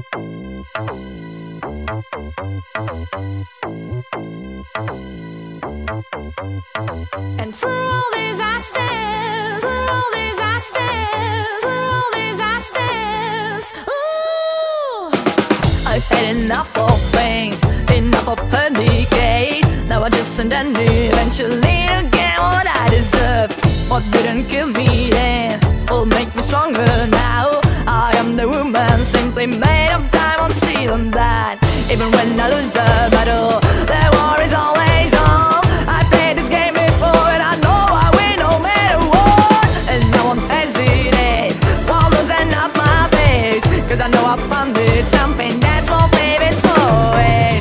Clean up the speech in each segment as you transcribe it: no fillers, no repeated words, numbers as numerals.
And through all these I stairs, through all these I stairs, through all these I stairs. Ooh, I've had enough of things, enough of her decay. Now I just and then eventually to get what I deserve. What didn't kill me then will make me stronger now. I am the woman simply made of diamond, steel and that. Even when I lose a battle, the war is always on. I played this game before and I know I win no matter what. And I won't hesitate while losing up my face, cause I know I found it, something that's more favorite for it.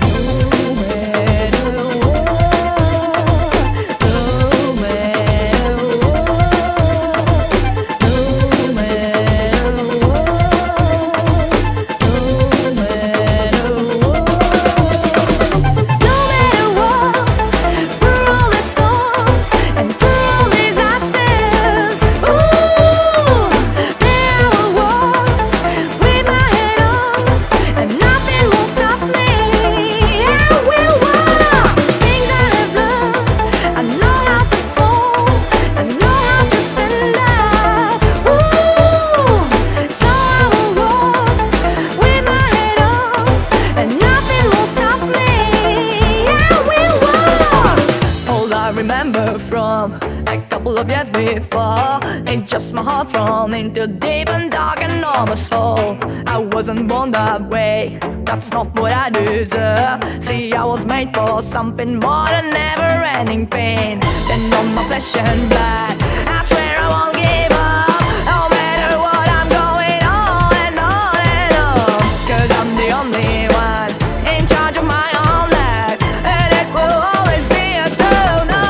From a couple of years before, it's just my heart thrown into deep and dark and enormous hole. I wasn't born that way, that's not what I deserve. See, I was made for something more than never-ending pain. Then on my flesh and blood, I swear I won't give up, no matter what. I'm going on and on and on, cause I'm the only one in charge of my own life, and it will always be a eternal.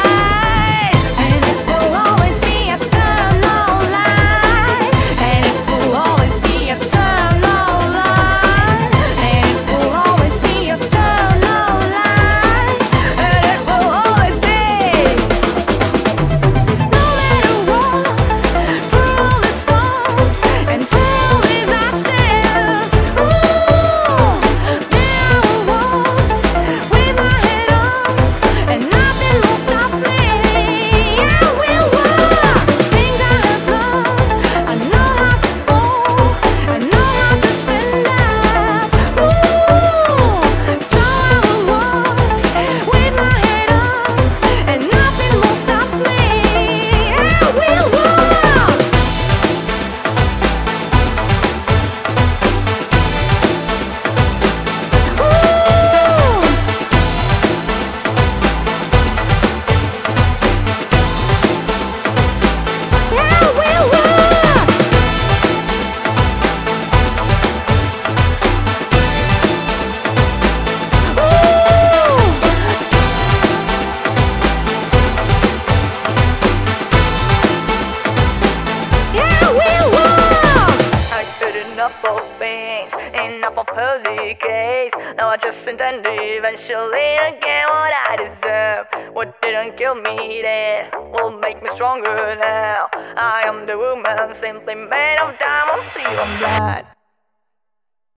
Enough of her decays. Now I just intend to eventually get what I deserve. What didn't kill me then will make me stronger now. I am the woman simply made of diamond, steel and blood.